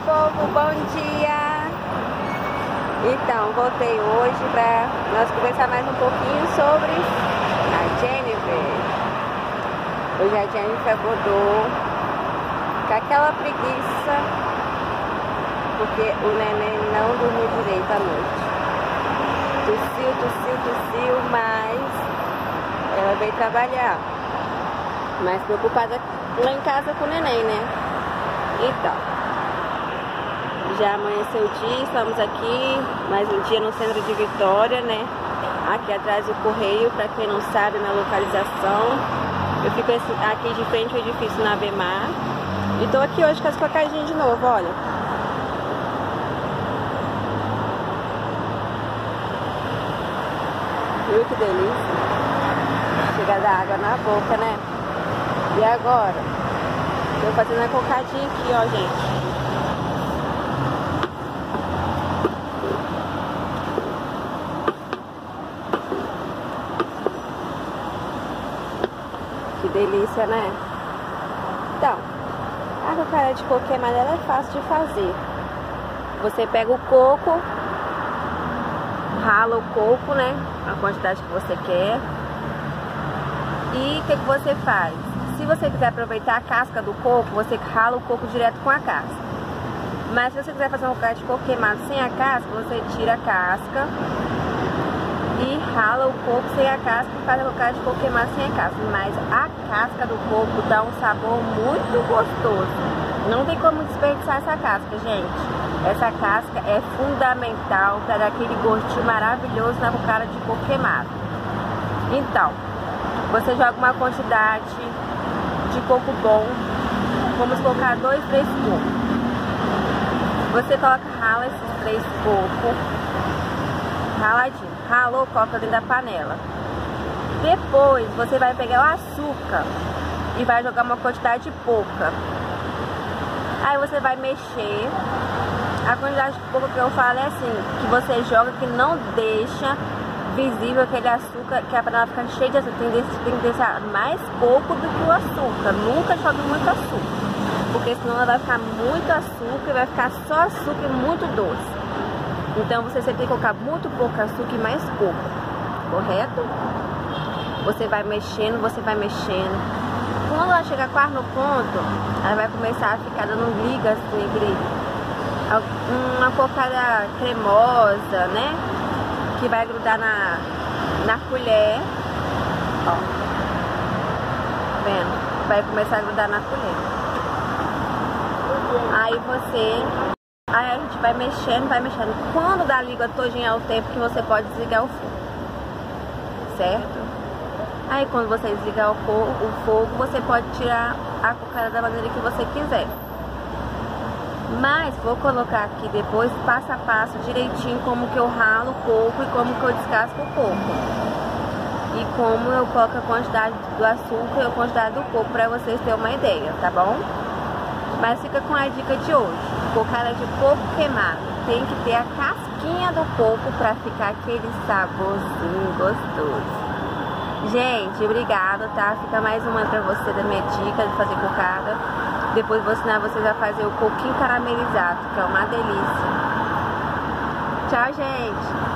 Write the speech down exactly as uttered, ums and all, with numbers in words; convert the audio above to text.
povo, bom dia! Então, voltei hoje para nós conversar mais um pouquinho sobre a Jennifer. Hoje a Jennifer acordou com aquela preguiça, porque o neném não dormiu direito à noite. Tossiu, tossiu, tossiu, mas ela veio trabalhar. Mais preocupada lá em casa com o neném, né? Então, já amanheceu o dia, estamos aqui, mais um dia no centro de Vitória, né? Aqui atrás do Correio, para quem não sabe, na localização. Eu fico aqui de frente ao edifício na Bemar. E tô aqui hoje com as cocadinhas de novo, olha. Viu que delícia? Chega da água na boca, né? E agora? Tô fazendo a cocadinha aqui, ó, gente. Que delícia, né? Então, a cocada de coco queimada ela é fácil de fazer. Você pega o coco, rala o coco, né? A quantidade que você quer. E o que, que você faz? Se você quiser aproveitar a casca do coco, você rala o coco direto com a casca. Mas se você quiser fazer um cocada de coco queimado sem a casca, você tira a casca e rala o coco sem a casca e faz a cocada de coco queimado sem a casca. Mas a casca do coco dá um sabor muito gostoso. Não tem como desperdiçar essa casca, gente. Essa casca é fundamental para dar aquele gostinho maravilhoso na cocada de coco queimado. Então, você joga uma quantidade de coco bom. Vamos colocar dois, três cocos. Você coloca, rala esses três cocos. Raladinho. Ralou, coloca dentro da panela. Depois você vai pegar o açúcar e vai jogar uma quantidade pouca. Aí você vai mexer. A quantidade de pouco que eu falo é assim, que você joga, que não deixa visível aquele açúcar, que a panela fica cheia de açúcar. Tem que, tem que deixar mais pouco do que o açúcar. Nunca jogue muito açúcar, porque senão ela vai ficar muito açúcar e vai ficar só açúcar e muito doce. Então você sempre tem que colocar muito pouco açúcar e mais coco, correto? Você vai mexendo, você vai mexendo. Quando ela chegar quase no ponto, ela vai começar a ficar dando liga assim, aquele, uma cocada cremosa, né? Que vai grudar na, na colher. Ó, vendo? Vai começar a grudar na colher. Aí você... Aí a gente vai mexendo, vai mexendo. Quando dá a liga todinha é o tempo que você pode desligar o fogo. Certo? Aí quando você desligar o fogo, o fogo você pode tirar a cocada da maneira que você quiser. Mas vou colocar aqui depois, passo a passo, direitinho, como que eu ralo o coco e como que eu descasco o coco. E como eu coloco a quantidade do açúcar e a quantidade do coco, pra vocês terem uma ideia, tá bom? Mas fica com a dica de hoje. Cocada de coco queimado. Tem que ter a casquinha do coco pra ficar aquele saborzinho gostoso. Gente, obrigada, tá? Fica mais uma pra você da minha dica de fazer cocada. Depois vou ensinar vocês a fazer o coquinho caramelizado, que é uma delícia. Tchau, gente!